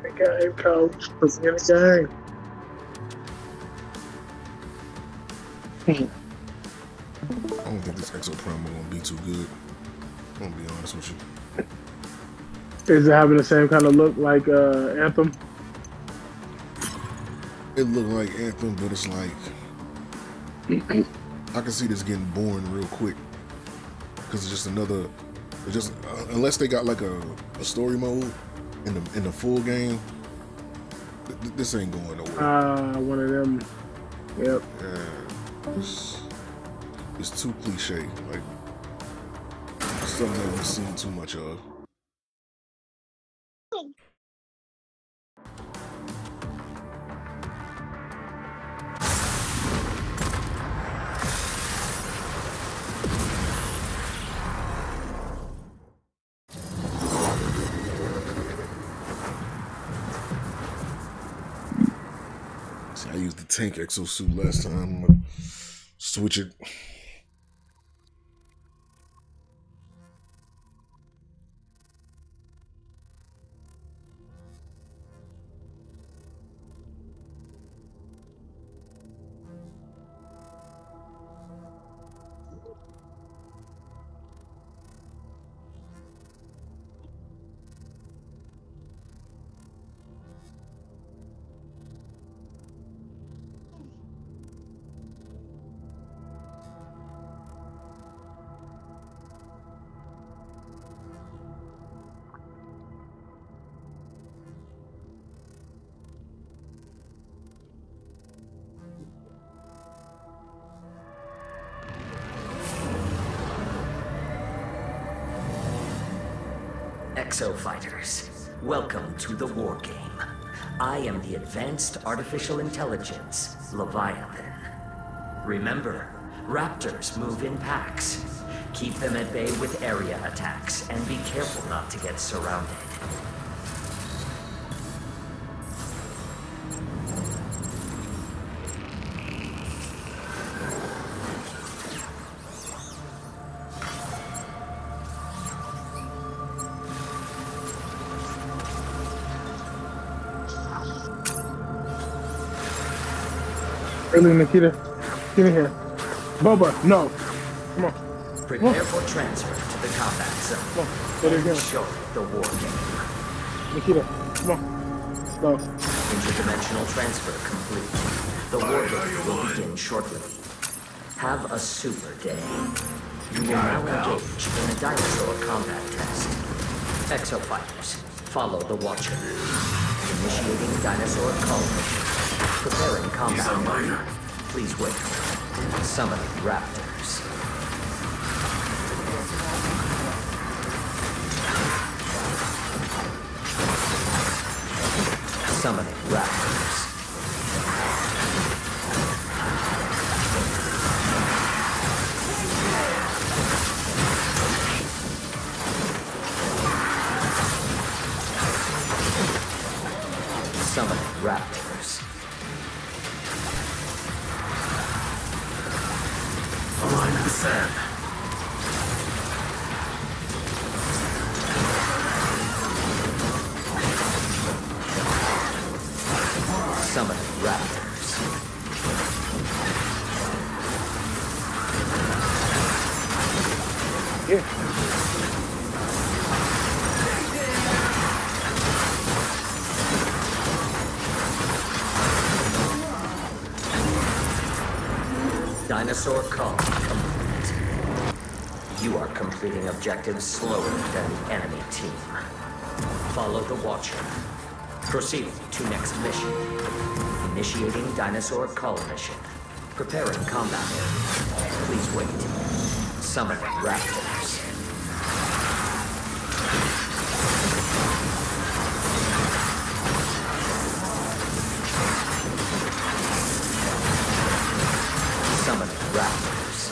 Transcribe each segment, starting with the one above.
Game coach. Put me in the game. I don't think this Exo promo gonna be too good. I'm gonna be honest with you. Is it having the same kind of look like Anthem? It looked like Anthem, but it's like I can see this getting boring real quick because it's just another. It's just unless they got like a story mode in the full game, this ain't going nowhere. One of them. Yep. Yeah, it's too cliche. Like something that we've seen too much of. I used the tank exosuit last time. I'm gonna switch it. Exo Fighters, welcome to the war game. I am the Advanced Artificial Intelligence, Leviathan. Remember, raptors move in packs. Keep them at bay with area attacks, and be careful not to get surrounded. Early Nikita, get in here. Boba, no. Come on. Prepare for transfer to the combat zone. Come on. There you go. Show the war game. Nikita, come on. Let's go. Interdimensional transfer complete. The war game will begin shortly. Have a super day. You will now engage in a dinosaur combat test. Exo Fighters, follow the Watcher. Initiating dinosaur call mission. Preparing combat mode. Please wait. Summoning raptors. Summoning raptors. Summoning raptors. Align the sand. Summoning raptors. Yeah. Dinosaur call complete. You are completing objectives slower than the enemy team. Follow the Watcher. Proceed to next mission. Initiating dinosaur call mission. Preparing combat area. Please wait. Summoning raptors. Summoning raptors.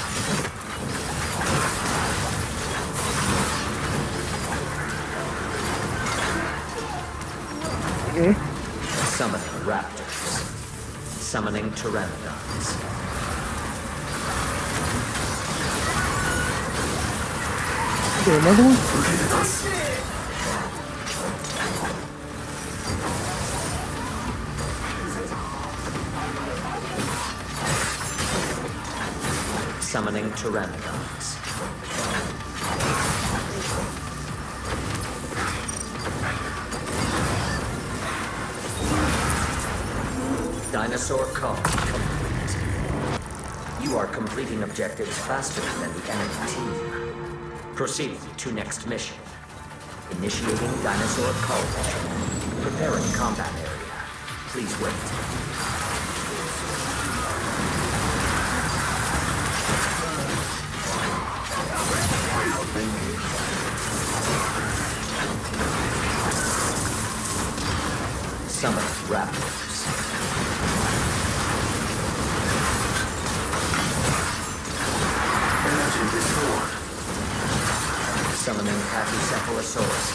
Summoning raptors. Summoning pteranodons. Okay, another one? Summoning Pteranodons. Dinosaur call complete. You are completing objectives faster than the enemy team. Proceed to next mission. Initiating dinosaur call mission. Preparing combat area. Please wait. Summon raptors. Summoning Pachycephalosaurus.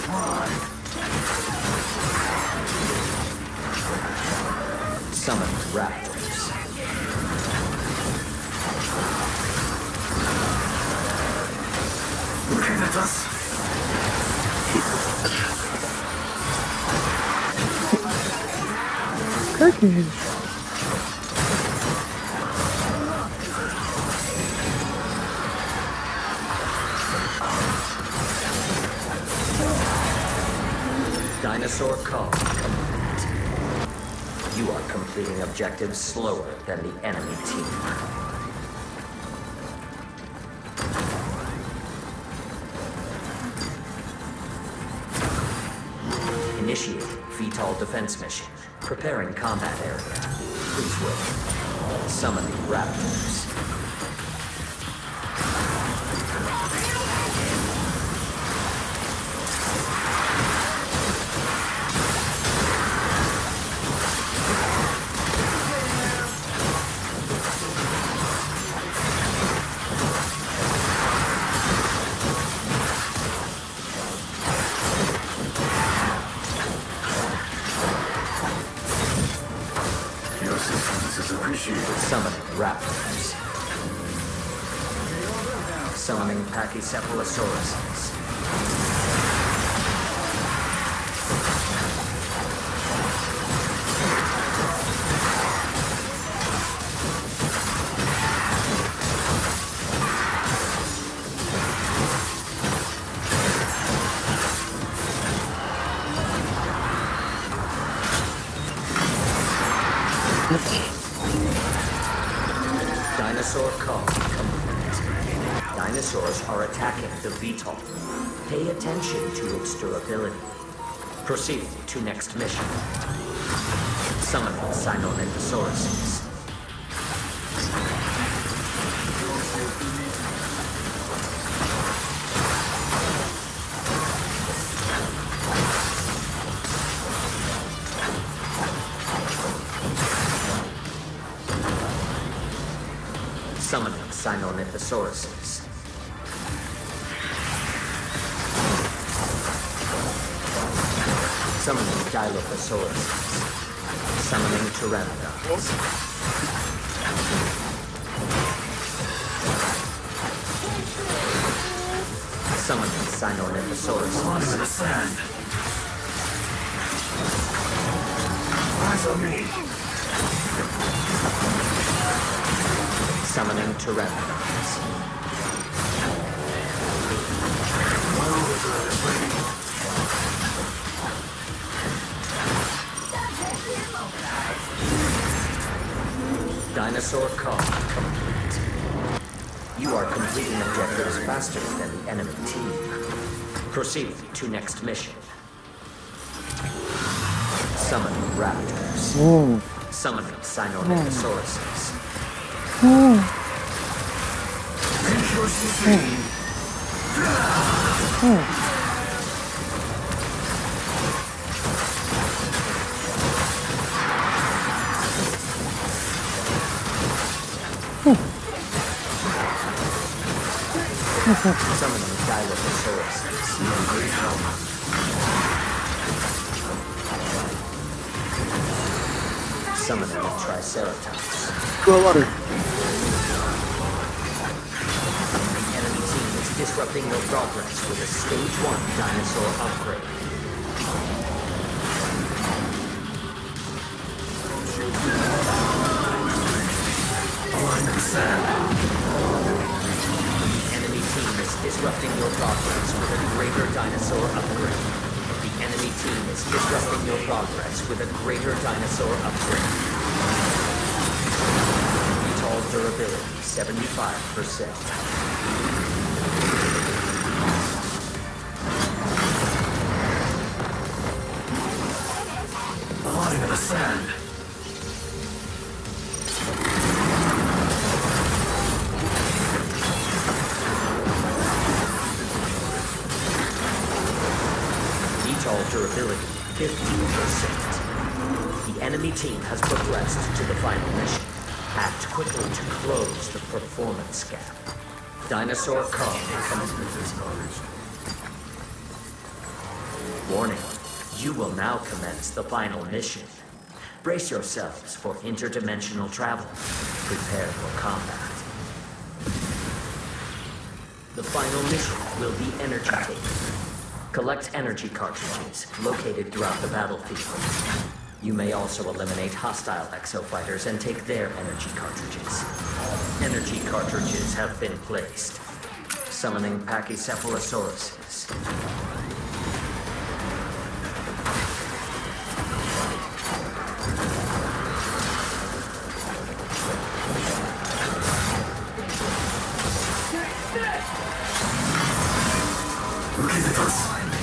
Summon raptors. Looking at us. Cookies. Dinosaur call complete. You are completing objectives slower than the enemy team. Initiating VTOL defense mission. Preparing combat area. Please wait. Summoning raptors. Summoning raptors. Summoning Pachycephalosauruses. Dinosaur call complete. Dinosaurs are attacking the VTOL. Pay attention to its durability. Proceed to next mission. Summon Sinornithosauruses. Summoning Sinornithosauruses. Summoning Dilophosaurus. Summoning Pteranodons. Summoning Sinornithosauruses. Under the sand. Eyes on me. Summoning Pteranodons. Dinosaur call complete. You are completing objectives faster than the enemy team. Proceed to next mission. Summoning raptors. Oh. Summoning Sinornithosauruses. Summoning Dilophosaurus. Great help. Summoning a Triceratops. Go water. The enemy team is disrupting your progress with a Stage 1 dinosaur upgrade. Line the sand. disrupting your progress with a greater dinosaur upgrade. Tall durability, 75%. Line in the sand. Detail durability, 15%. The enemy team has progressed to the final mission. Act quickly to close the performance gap. Dinosaur call complete. Warning. You will now commence the final mission. Brace yourselves for interdimensional travel. Prepare for combat. The final mission will be energy taking. Collect energy cartridges located throughout the battlefield. You may also eliminate hostile exofighters and take their energy cartridges. Energy cartridges have been placed. Summoning Pachycephalosauruses. Look at us.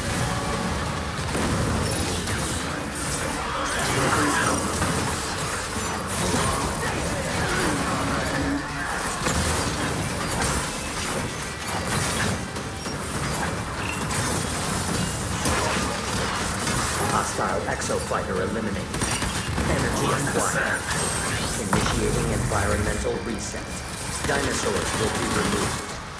Hostile exofighter eliminated. Energy acquired. Initiating environmental reset. Dinosaurs will be removed.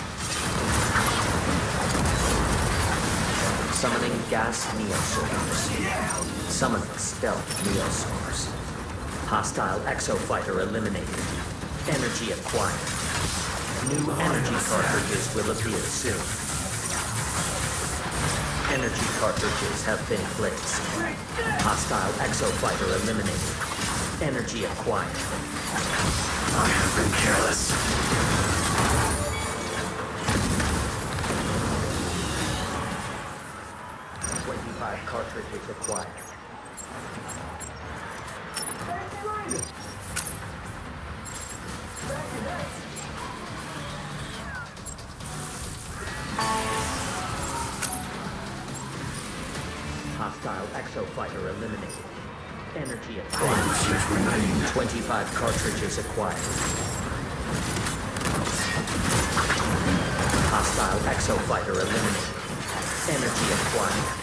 Summoning gas neosaurs. Summoning stealth neosaurs. Hostile exofighter eliminated. Energy acquired. New energy cartridges will appear soon. Energy cartridges have been placed. Hostile exofighter eliminated. Energy acquired. I have been careless. 25 cartridges acquired. Hostile exofighter eliminated. Energy acquired. 25 cartridges acquired. Hostile exofighter eliminated. Energy acquired.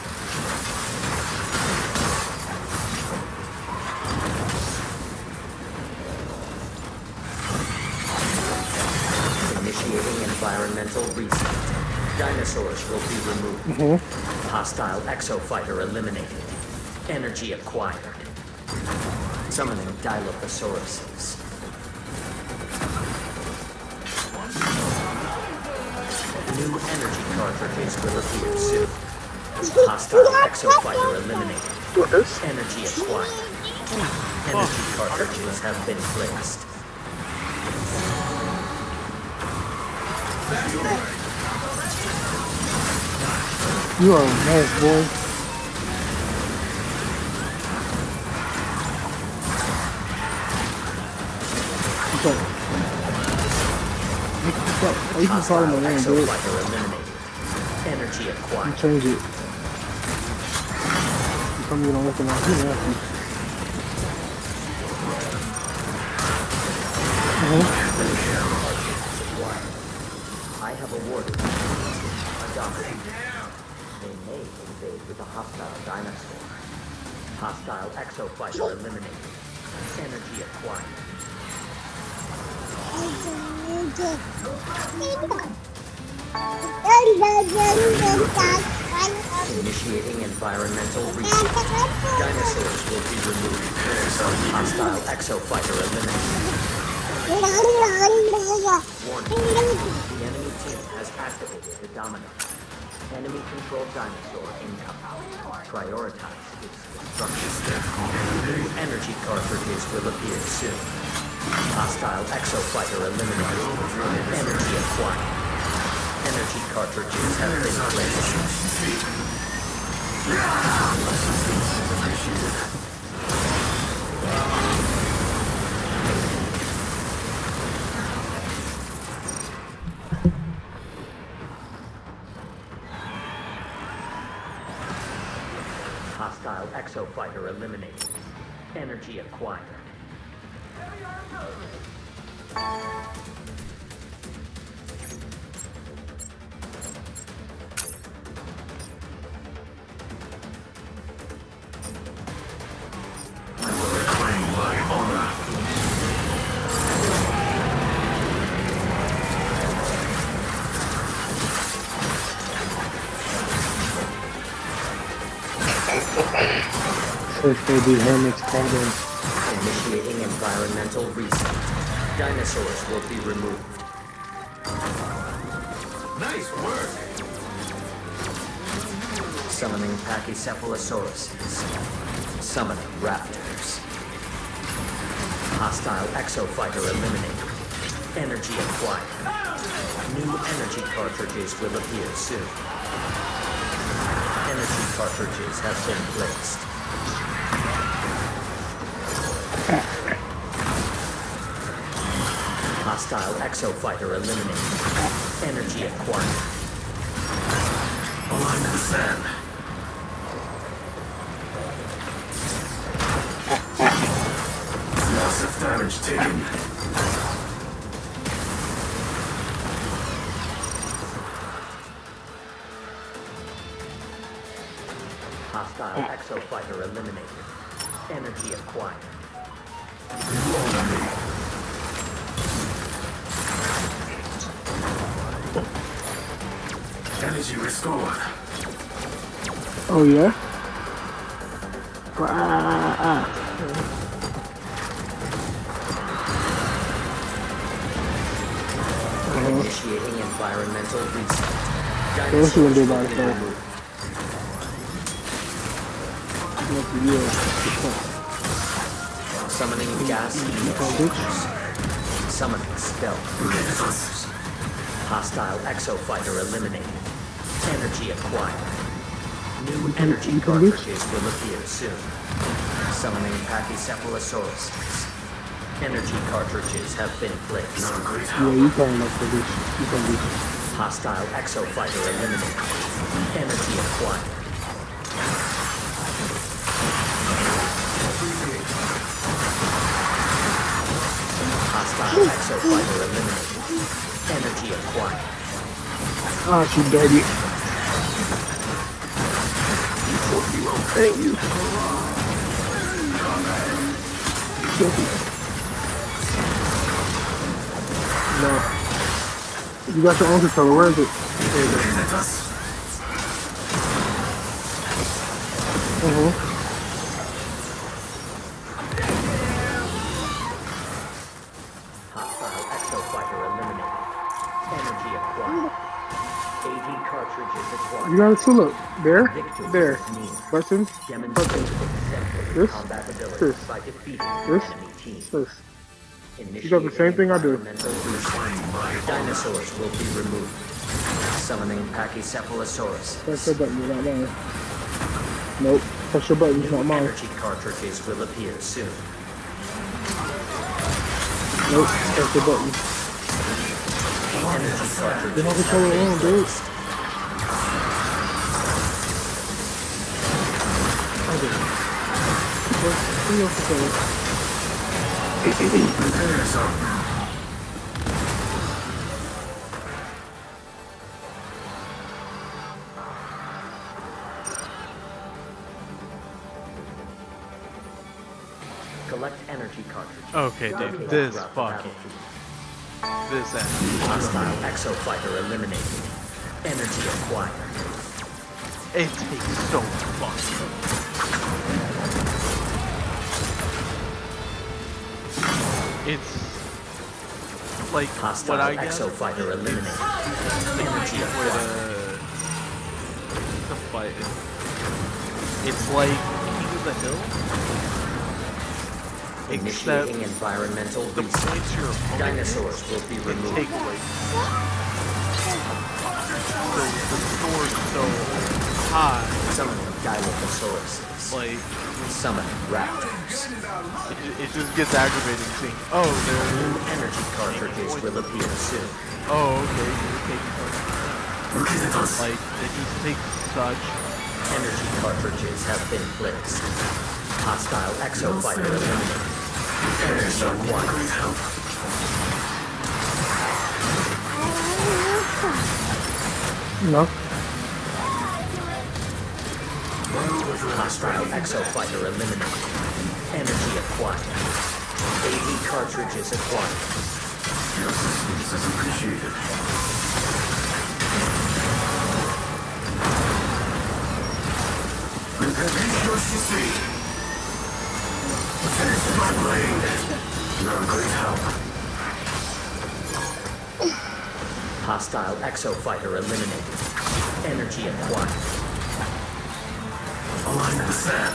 Initiating environmental reset. Dinosaurs will be removed. Hostile exofighter eliminated. Energy acquired. Summoning Dilophosaurus. New energy cartridges will appear soon. Hostile exofighter eliminated. Energy acquired. Energy cartridges have been placed. You are a mess, boy. What's up? What's up? Oh, you can call him a name, dude. Exofighter eliminated. Energy You acquired. change it. You come here, don't recognize me, nasty. I have awarded you a dominant. They may invade with a hostile dinosaur. Hostile exofighter eliminated. Energy acquired. Initiating environmental reset. Dinosaurs will be removed. Hostile exofighter eliminated. Warning. The enemy team has activated the Dominant. Enemy-controlled dinosaur incoming. Prioritize its destruction. New energy cartridges will appear soon. Hostile exofighter eliminated. Energy acquired. Energy cartridges have been placed. Hostile exofighter eliminated. Energy acquired. Reclaim my honor. Search for the hermit's cauldron. Initiating environmental reset. Dinosaurs will be removed. Nice work. Summoning Pachycephalosauruses. Summoning raptors. Hostile exofighter eliminated. Energy acquired. New energy cartridges will appear soon. Energy cartridges have been placed. Hostile exofighter eliminated. Energy acquired. Align to the sand. Massive damage taken. Hostile exofighter eliminated. Energy acquired. Energy restored. Oh yeah? Initiating environmental reset. So what's he gonna do about Dinosaurs it, will be though? removed. Summoning gas eaters. Summoning stealth. Hostile exofighter eliminated. Energy acquired. New energy cartridges will appear soon. Summoning Pachycephalosauruses. Energy cartridges have been placed. Not a great Yeah, help. you can't look for this. You can do this. Hostile exofighter eliminated. Energy acquired. Hostile exofighter eliminated. Energy acquired. Ah, she dirty. Thank you. No. You got your own controller. Where is it? There you go. Let us. Hostile exofighter eliminated. Energy acquired. 80 cartridges acquired. You got it too, look. There. Victory There. is near. Buttons. Demonstrated Buttons. exemplary This, combat ability this, by defeating this, the enemy team. This. Initiating got the same thing I do. environmental reset. Dinosaurs will be removed. Summoning Pachycephalosaurus. Press the button. You're not mine. Nope. Press your button. It's not mine. Energy cartridges will appear soon. Nope. Press the button. Energy cartridges Get off the have controller been alone, dude. placed. Bring your controller. Prepare yourself. Collect energy cartridges. Okay, Locate dude, this throughout the fucking, battlefield. this end. Hostile exofighter eliminated. Energy acquired. It takes so fucking. It's like Hostile what I get exofighter eliminated. Energy with acquired. the fight. It's like King of the Hill. Except Initiating environmental the reset. points your opponent Dinosaurs will be take removed. away. So the score's so high, Summoning Dilophosaurus. like Summoning raptors. it just gets aggravating seeing. Oh, New they're energy cartridges will appear soon. okay, you're taking Look at us. like it just takes such Energy cartridges have been placed. Hostile exofighter eliminated. Energy acquired. No. Hostile exofighter eliminated. Energy acquired. AV cartridges acquired. Your assistance is appreciated. Finish my blade. You're a great help. Hostile exofighter eliminated. Energy acquired. Align the sand.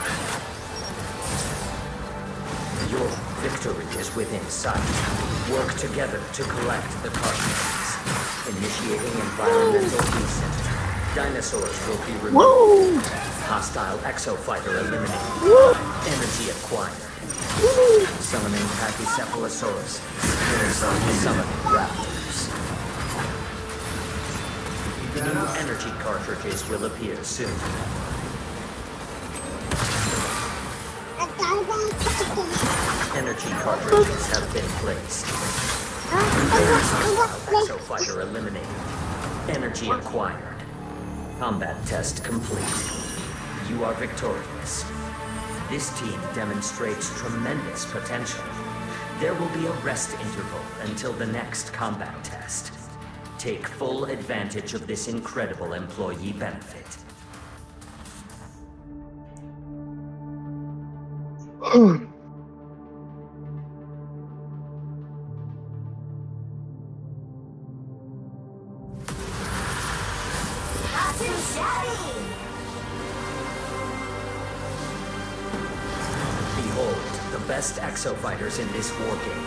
Your victory is within sight. Work together to collect the cartridges. Initiating environmental reset. Dinosaurs will be removed. Hostile exofighter eliminated. Energy acquired. Summoning Pachycephalosaurus. Summoning raptors. New energy cartridges will appear soon. Energy cartridges have been placed. Exofighter eliminated. Energy acquired. Combat test complete. You are victorious. This team demonstrates tremendous potential. There will be a rest interval until the next combat test. Take full advantage of this incredible employee benefit. Behold, the best exofighters in this war game.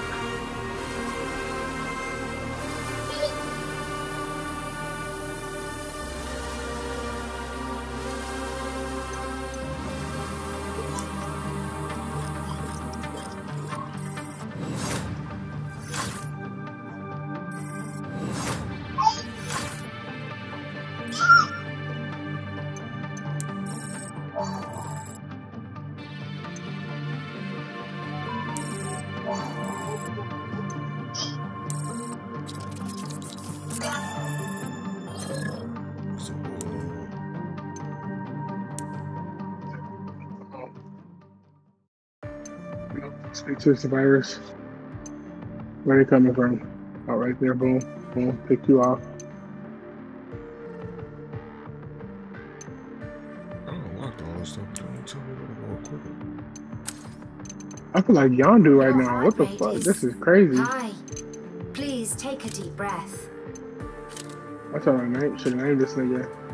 Speak to the survivors. Where they coming from? Oh, right there, boom, boom, pick you off. I unlocked all this stuff. Don't tell me what to go quicker. I feel like Yondu right now. What the fuck? This is crazy. Hi. Please take a deep breath. That's all right, mate. Should have named this nigga